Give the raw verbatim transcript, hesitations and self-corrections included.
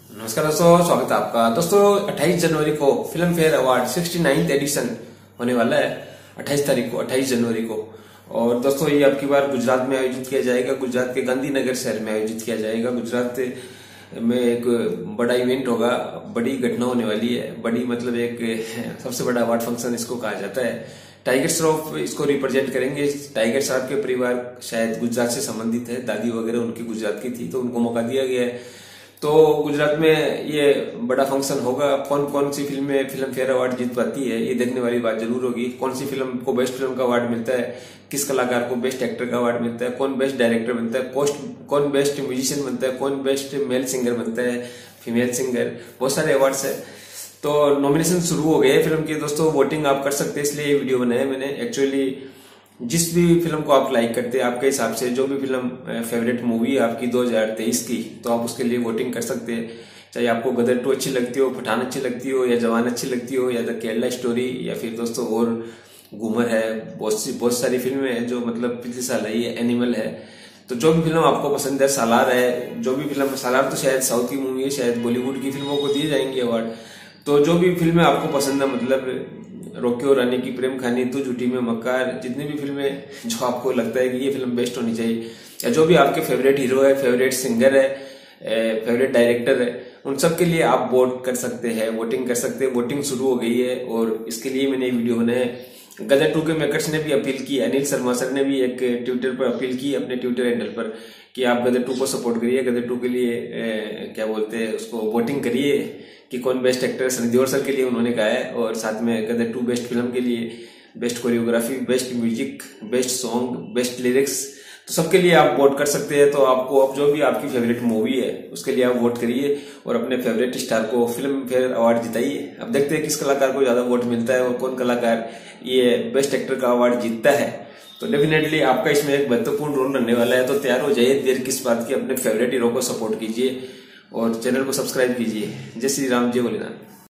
नमस्कार दोस्तों, स्वागत है आपका। दोस्तों अट्ठाईस जनवरी को Filmfare award sixty ninth edition होने वाला है। अट्ठाईस तारीख को, अट्ठाईस जनवरी को। और दोस्तों ये अब की बार गुजरात में आयोजित किया जाएगा। गुजरात के गांधीनगर शहर में आयोजित किया जाएगा। गुजरात में एक बड़ा इवेंट होगा, बड़ी घटना होने वाली है। बड़ी मतलब एक सबसे बड़ा अवार्ड फंक्शन इसको कहा जाता है। टाइगर श्रॉफ इसको रिप्रेजेंट करेंगे। टाइगर साहब के परिवार शायद गुजरात से संबंधित है, दादी वगैरह उनकी गुजरात की थी, तो उनको मौका दिया गया है। तो गुजरात में ये बड़ा फंक्शन होगा। कौन कौन सी फिल्में फिल्म फेयर अवार्ड जीत पाती है, ये देखने वाली बात जरूर होगी। कौन सी फिल्म को बेस्ट फिल्म का अवार्ड मिलता है, किस कलाकार को बेस्ट एक्टर का अवार्ड मिलता है, कौन बेस्ट डायरेक्टर बनता है, कौन बेस्ट म्यूजिशियन बनता है, कौन बेस्ट मेल सिंगर बनता है, फीमेल सिंगर, बहुत सारे अवार्ड्स है। तो नॉमिनेशन शुरू हो गए फिल्म की। दोस्तों वोटिंग आप कर सकते हैं, इसलिए ये वीडियो बनाया मैंने। एक्चुअली जिस भी फिल्म को आप लाइक करते हैं, आपके हिसाब से जो भी फिल्म फेवरेट मूवी है आपकी दो हज़ार तेईस की, तो आप उसके लिए वोटिंग कर सकते हैं। चाहे आपको गदर टू अच्छी लगती हो, पठान अच्छी लगती हो, या जवान अच्छी लगती हो, या द केरला स्टोरी, या फिर दोस्तों और घूमर है। बहुत सी बहुत सारी फिल्में हैं जो मतलब पिछले साल आई है। एनिमल है। तो जो भी फिल्म आपको पसंद है, सालार है, जो भी फिल्म, सालार तो शायद साउथ की मूवी है, शायद बॉलीवुड की फिल्मों को दिए जाएंगे अवार्ड। तो जो भी फिल्में आपको पसंद है, मतलब रोके और रानी की प्रेम कहानी, तू झूठी में मक्कार, जितनी भी फिल्में जो आपको लगता है कि ये फिल्म बेस्ट होनी चाहिए, या जो भी आपके फेवरेट हीरो है, फेवरेट सिंगर है, फेवरेट डायरेक्टर है, उन सब के लिए आप वोट कर सकते हैं, वोटिंग कर सकते हैं। वोटिंग शुरू हो गई है और इसके लिए मैंने वीडियो बनाया। गदर टू के मेकर्स ने भी अपील की, अनिल शर्मा सर ने भी एक ट्विटर पर अपील की अपने ट्विटर हैंडल पर कि आप गदर टू को सपोर्ट करिए। गदर टू के लिए ए, क्या बोलते हैं उसको, वोटिंग करिए कि कौन best actor. Sunny Deol sir के लिए उन्होंने कहा है, और साथ में गदर टू बेस्ट फिल्म के लिए best choreography, best music, best song, best lyrics, तो सबके लिए आप वोट कर सकते हैं। तो आपको अब जो भी आपकी फेवरेट मूवी है उसके लिए आप वोट करिए और अपने फेवरेट स्टार को फिल्म फेयर अवार्ड जिताइए। अब देखते हैं किस कलाकार को ज्यादा वोट मिलता है और कौन कलाकार ये बेस्ट एक्टर का अवार्ड जीतता है। तो डेफिनेटली आपका इसमें एक महत्वपूर्ण रोल रहने वाला है। तो तैयार हो जाइए, देर किस बात की, अपने फेवरेट हीरो को सपोर्ट कीजिए और चैनल को सब्सक्राइब कीजिए। जय श्री राम, जय भोलेनाथ।